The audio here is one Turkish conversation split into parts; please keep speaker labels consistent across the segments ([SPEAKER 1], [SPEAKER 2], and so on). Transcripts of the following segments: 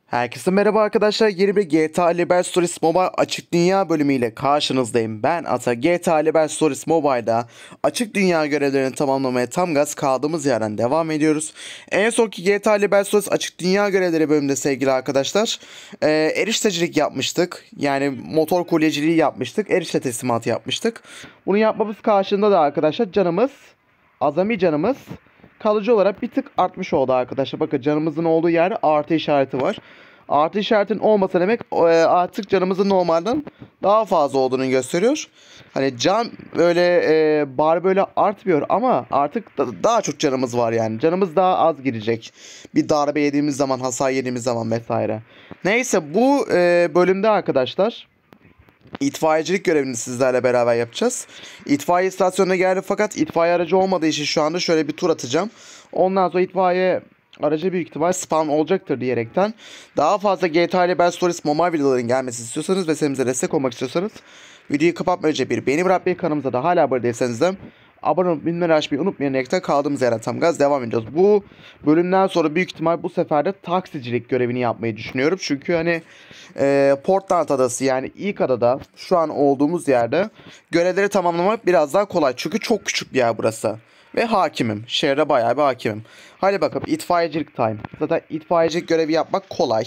[SPEAKER 1] Herkese merhaba arkadaşlar. Yeni bir GTA Liberty Stories Mobile açık dünya bölümüyle karşınızdayım. Ben Ata. GTA Liberty Stories Mobile'da açık dünya görevlerini tamamlamaya tam gaz kaldığımız yerden devam ediyoruz. En sonki GTA Liberty Stories açık dünya görevleri bölümünde sevgili arkadaşlar eriştecilik yapmıştık. Yani motor kuryeciliği yapmıştık. Erişte teslimatı yapmıştık. Bunu yapmamız karşılığında da arkadaşlar azami canımız kalıcı olarak bir tık artmış oldu arkadaşlar. Bakın canımızın olduğu yerde artı işareti var. Artı işaretin olmasa demek artık canımızın normalden daha fazla olduğunu gösteriyor. Hani can böyle bar böyle artmıyor ama artık daha çok canımız var yani. Canımız daha az girecek. Bir darbe yediğimiz zaman, hasar yediğimiz zaman vesaire. Neyse bu bölümde arkadaşlar İtfaiyecilik görevini sizlerle beraber yapacağız. İtfaiye istasyonuna geldi fakat itfaiye aracı olmadığı için şu anda şöyle bir tur atacağım. Ondan sonra itfaiye aracı büyük ihtimal spam olacaktır diyerekten. Daha fazla GTA ile Bell Stories mobile videoların gelmesini istiyorsanız ve serimize destek olmak istiyorsanız videoyu kapatmadan önce bir beğeni bırakmayı, kanalımıza da hala abone değilseniz de abone olup bildirimleri açmayı unutmayın diyerekten kaldığımız yerden tam gaz devam ediyoruz. Bu bölümden sonra büyük ihtimal bu sefer de taksicilik görevini yapmayı düşünüyorum. Çünkü hani Portland adası yani ilk adada şu an olduğumuz yerde görevleri tamamlamak biraz daha kolay. Çünkü çok küçük bir yer burası. Ve hakimim. Şehre bayağı bir hakimim. Hadi bakalım itfaiyecilik time. Zaten itfaiyecilik görevi yapmak kolay.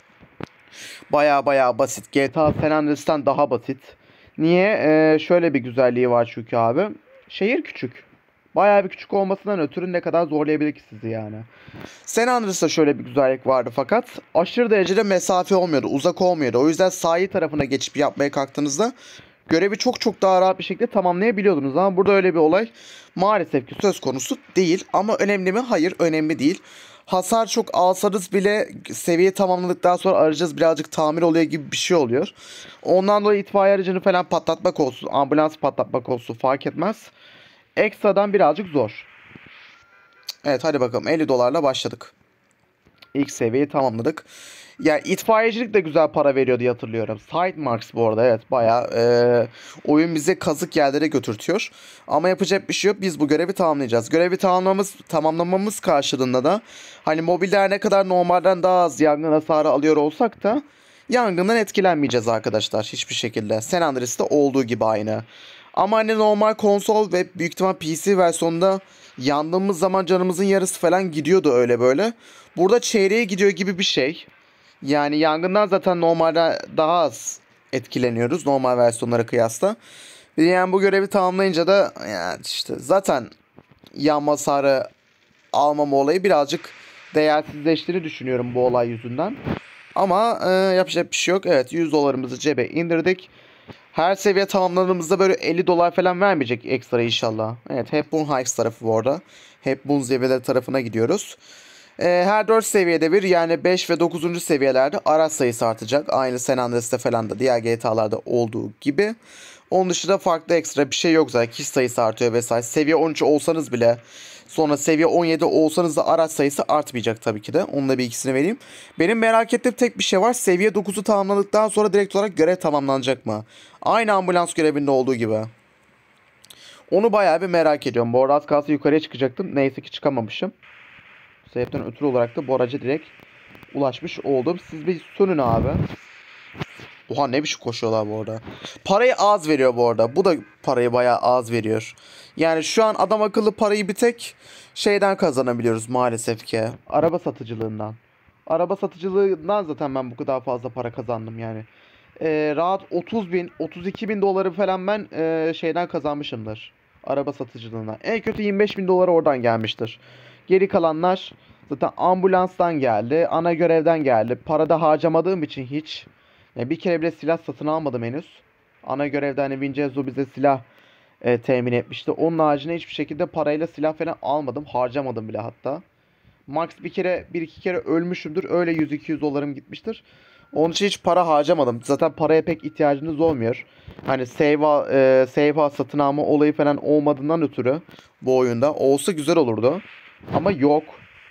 [SPEAKER 1] Bayağı basit. GTA San Andreas'tan daha basit. Niye? Şöyle bir güzelliği var çünkü abi. Şehir küçük. Bayağı bir küçük olmasından ötürü ne kadar zorlayabilir ki sizi yani. San Andreas'ta şöyle bir güzellik vardı fakat aşırı derecede mesafe olmuyordu, uzak olmuyordu. O yüzden sahil tarafına geçip yapmaya kalktığınızda görevi çok daha rahat bir şekilde tamamlayabiliyordunuz. Ama burada öyle bir olay maalesef ki söz konusu değil. Ama önemli mi? Hayır, önemli değil. Hasar çok alsanız bile seviye tamamladıktan sonra aracınız birazcık tamir oluyor gibi bir şey oluyor. Ondan dolayı itfaiye aracını falan patlatmak olsun, ambulans patlatmak olsun fark etmez. Ekstradan birazcık zor. Evet hadi bakalım 50 dolarla başladık. İlk seviyeyi tamamladık. Yani itfaiyecilik de güzel para veriyor diye hatırlıyorum. Side marks bu arada evet bayağı oyun bize kazık yerlere götürtüyor. Ama yapacak bir şey yok. Biz bu görevi tamamlayacağız. Görevi tamamlamamız karşılığında da hani mobiller ne kadar normalden daha az yangın hasarı alıyor olsak da yangından etkilenmeyeceğiz arkadaşlar hiçbir şekilde. San Andreas'ta olduğu gibi aynı. Ama hani normal konsol ve büyük ihtimal PC versiyonunda yandığımız zaman canımızın yarısı falan gidiyordu öyle böyle. Burada çeyreğe gidiyor gibi bir şey. Yani yangından zaten normalde daha az etkileniyoruz normal versiyonlara kıyasla. Yani bu görevi tamamlayınca da yani işte zaten yanma hasarı almama olayı birazcık değersizleştiğini düşünüyorum bu olay yüzünden. Ama yapacak bir şey yok. Evet 100 dolarımızı cebe indirdik. Her seviye tamamladığımızda böyle 50 dolar falan vermeyecek ekstra inşallah. Evet Hepburn Heights tarafı bu arada. Hepburn seviyeleri tarafına gidiyoruz. Her 4 seviyede bir yani 5 ve 9. seviyelerde araç sayısı artacak. Aynı San Andreas'ta falan da diğer GTA'larda olduğu gibi. Onun dışında farklı ekstra bir şey yok zaten. Kişi sayısı artıyor vesaire. Seviye 13 olsanız bile sonra seviye 17 olsanız da araç sayısı artmayacak tabii ki de. Onun da bir ikisini vereyim. Benim merak ettiğim tek bir şey var. Seviye 9'u tamamladıktan sonra direkt olarak görev tamamlanacak mı? Aynı ambulans görevinde olduğu gibi. Onu bayağı bir merak ediyorum. Bu arada az kalsın yukarıya çıkacaktım. Neyse ki çıkamamışım. Bu sebepten ötürü olarak da bu araca direkt ulaşmış oldum. Siz bir sönün abi. Oha ne biçim koşuyorlar bu arada. Parayı az veriyor bu arada. Bu da parayı bayağı az veriyor. Yani şu an adam akıllı parayı bir tek şeyden kazanabiliyoruz maalesef ki. Araba satıcılığından. Araba satıcılığından zaten ben bu kadar fazla para kazandım yani. Rahat 30 bin, 32 bin doları falan ben şeyden kazanmışımdır. Araba satıcılığından. En kötü 25 bin dolar oradan gelmiştir. Geri kalanlar zaten ambulanstan geldi. Ana görevden geldi. Parada harcamadığım için hiç. Yani bir kere bile silah satın almadım henüz. Ana görevde hani Vincenzo bize silah temin etmişti. Onun haricinde hiçbir şekilde parayla silah falan almadım. Harcamadım bile hatta. Max bir iki kere ölmüşümdür. Öyle 100-200 dolarım gitmiştir. Onun için hiç para harcamadım. Zaten paraya pek ihtiyacınız olmuyor. Hani save satın alma olayı falan olmadığından ötürü bu oyunda. Olsa güzel olurdu. Ama yok.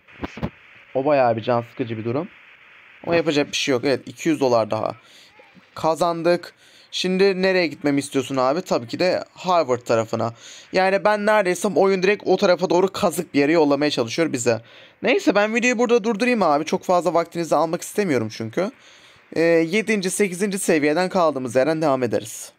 [SPEAKER 1] O bayağı bir can sıkıcı bir durum. Ama yapacak bir şey yok. Evet 200 dolar daha kazandık. Şimdi nereye gitmemi istiyorsun abi? Tabii ki de Harvard tarafına. Yani ben neredeysem oyun direkt o tarafa doğru kazık bir yere yollamaya çalışıyor bize. Neyse ben videoyu burada durdurayım abi. Çok fazla vaktinizi almak istemiyorum çünkü. 7. 8. seviyeden kaldığımız yerden devam ederiz.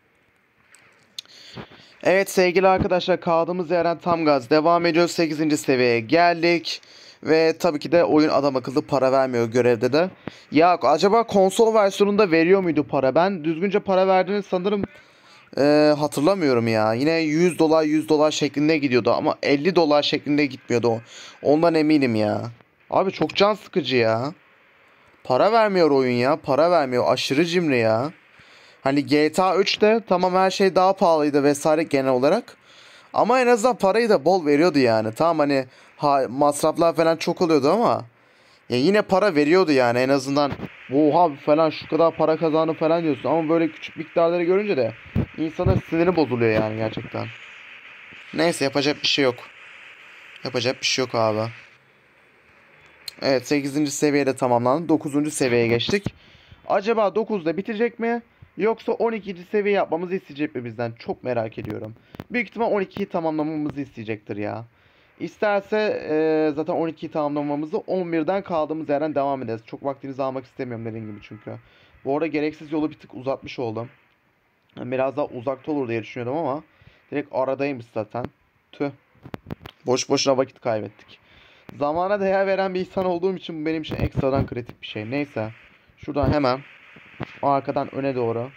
[SPEAKER 1] Evet sevgili arkadaşlar, kaldığımız yerden tam gaz devam ediyoruz. 8. seviyeye geldik. Ve tabii ki de oyun adam akıllı para vermiyor görevde de. Ya acaba konsol versiyonunda veriyor muydu para? Ben düzgünce para verdiğini sanırım hatırlamıyorum ya. Yine 100 dolar 100 dolar şeklinde gidiyordu ama 50 dolar şeklinde gitmiyordu. Ondan eminim ya. Abi çok can sıkıcı ya. Para vermiyor oyun ya. Para vermiyor. Aşırı cimri ya. Hani GTA 3'te tamam her şey daha pahalıydı vesaire genel olarak. Ama en azından parayı da bol veriyordu yani. Tamam hani masraflar falan çok oluyordu ama ya yine para veriyordu yani en azından. Oha falan şu kadar para kazandı falan diyorsun. Ama böyle küçük miktarları görünce de insanın siniri bozuluyor yani gerçekten. Neyse yapacak bir şey yok. Yapacak bir şey yok abi. Evet 8. seviyede tamamlandı. 9. seviyeye geçtik. Acaba 9'da bitecek mi? Yoksa 12. seviye yapmamızı isteyecek mi bizden? Çok merak ediyorum. Büyük ihtimal 12'yi tamamlamamızı isteyecektir ya. İsterse zaten 12'yi tamamlamamızı 11'den kaldığımız yerden devam ederiz. Çok vaktinizi almak istemiyorum dediğim gibi çünkü. Bu arada gereksiz yolu bir tık uzatmış oldum. Biraz daha uzakta olur diye düşünüyordum ama direkt aradaymış zaten. Tüh. Boş boşuna vakit kaybettik. Zamana değer veren bir insan olduğum için bu benim için ekstradan kritik bir şey. Neyse. Şuradan hemen arkadan öne doğru.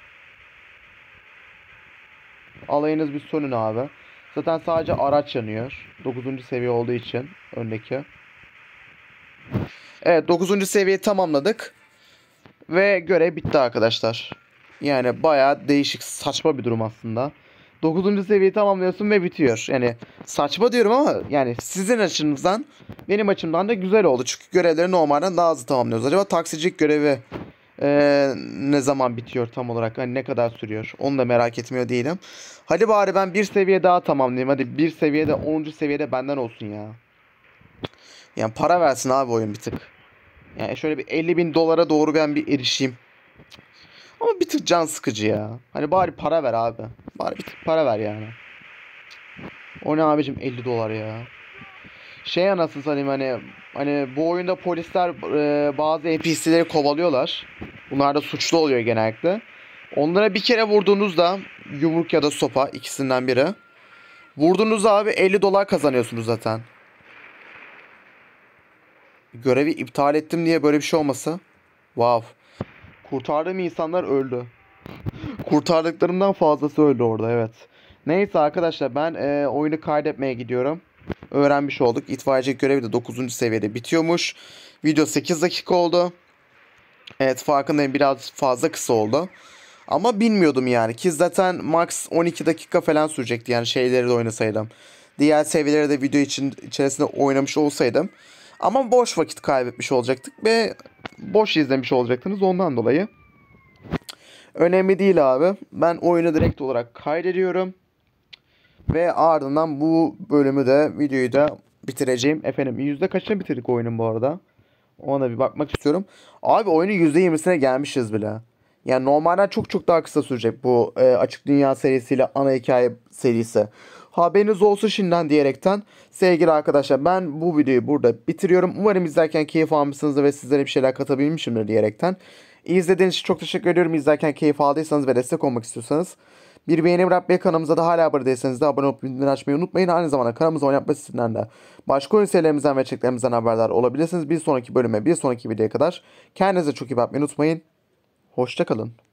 [SPEAKER 1] Alayınız bir sönün abi. Zaten sadece araç yanıyor. 9. seviye olduğu için öndeki. Evet 9. seviyeyi tamamladık. Ve görev bitti arkadaşlar. Yani bayağı değişik saçma bir durum aslında. 9. seviyeyi tamamlıyorsun ve bitiyor. Yani saçma diyorum ama yani sizin açınızdan benim açımdan da güzel oldu. Çünkü görevleri normalden daha hızlı tamamlıyoruz. Acaba taksicilik görevi ne zaman bitiyor tam olarak? Hani ne kadar sürüyor? Onu da merak etmiyor değilim. Hadi bari ben bir seviye daha tamamlayayım. Hadi bir seviyede 10. seviyede benden olsun ya. Yani para versin abi oyun bir tık. Yani şöyle bir 50 bin dolara doğru ben bir erişeyim. Ama bir tık can sıkıcı ya. Hani bari para ver abi. Bari bir tık para ver yani. O ne abicim 50 dolar ya. Şey anasını satayım hani bu oyunda polisler bazı NPC'leri kovalıyorlar. Bunlar da suçlu oluyor genellikle. Onlara bir kere vurduğunuzda yumruk ya da sopa ikisinden biri. Vurduğunuzda abi 50 dolar kazanıyorsunuz zaten. Görevi iptal ettim diye böyle bir şey olması. Wow. Kurtardığım insanlar öldü. Kurtardıklarımdan fazlası öldü orada evet. Neyse arkadaşlar ben oyunu kaydetmeye gidiyorum. Öğrenmiş olduk. İtfaiyecilik görevi de 9. seviyede bitiyormuş. Video 8 dakika oldu. Evet farkındayım biraz fazla kısa oldu. Ama bilmiyordum yani ki zaten max 12 dakika falan sürecekti yani şeyleri de oynasaydım. Diğer seviyeleri de video içerisinde oynamış olsaydım. Ama boş vakit kaybetmiş olacaktık ve boş izlemiş olacaktınız ondan dolayı. Önemli değil abi. Ben oyunu direkt olarak kaydediyorum. Ve ardından bu bölümü de videoyu da bitireceğim. Efendim yüzde kaçını bitirdik oyunun bu arada? Ona bir bakmak istiyorum. Abi oyunun %20'sine gelmişiz bile. Yani normalden çok çok daha kısa sürecek bu Açık Dünya serisiyle ana hikaye serisi. Haberiniz olsun şimdiden diyerekten sevgili arkadaşlar ben bu videoyu burada bitiriyorum. Umarım izlerken keyif almışsınızdır ve sizlere bir şeyler katabilmişimdir diyerekten. İzlediğiniz için çok teşekkür ediyorum. İzlerken keyif aldıysanız ve destek olmak istiyorsanız bir beğeni bırakmayı, kanalımıza da hala abone değilseniz de abone olup bildirimleri açmayı unutmayın. Aynı zamanda kanalımıza abone yapma sitesinden de başka oyun serilerimizden ve içeriklerimizden haberdar olabilirsiniz. Bir sonraki bölüme, bir sonraki videoya kadar kendinize çok iyi bakmayı unutmayın. Hoşça kalın.